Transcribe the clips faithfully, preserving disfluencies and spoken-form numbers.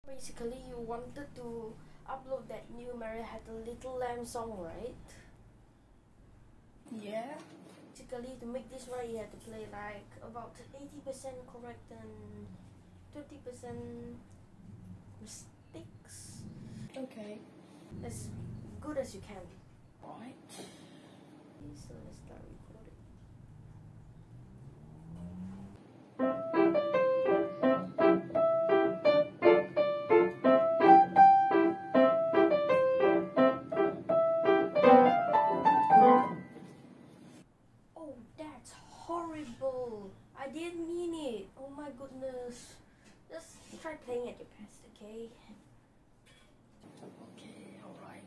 Basically, you wanted to upload that new Mary Had a Little Lamb song, right? Yeah. Basically, to make this right, you have to play like about eighty percent correct and twenty percent mistakes. Okay. As good as you can. Right. Okay, so let's start recording. Oh, that's horrible. I didn't mean it. Oh my goodness. Just try playing at your best, okay? Okay, alright.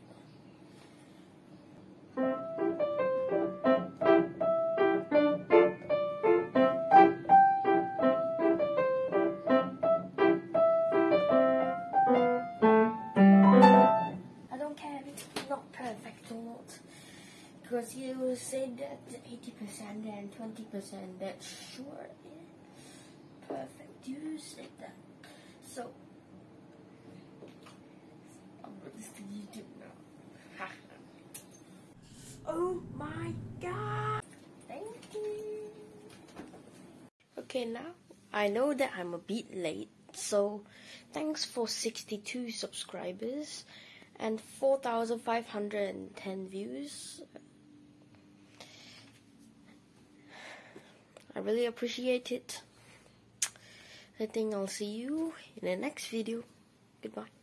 I don't care if it's not perfect or not. Because you said that eighty percent and twenty percent, that's sure is perfect. You said that. So, Upload this to YouTube now. oh my god! Thank you! Okay, now I know that I'm a bit late, so thanks for sixty-two subscribers and four thousand five hundred ten views. I really appreciate it. I think I'll see you in the next video. Goodbye.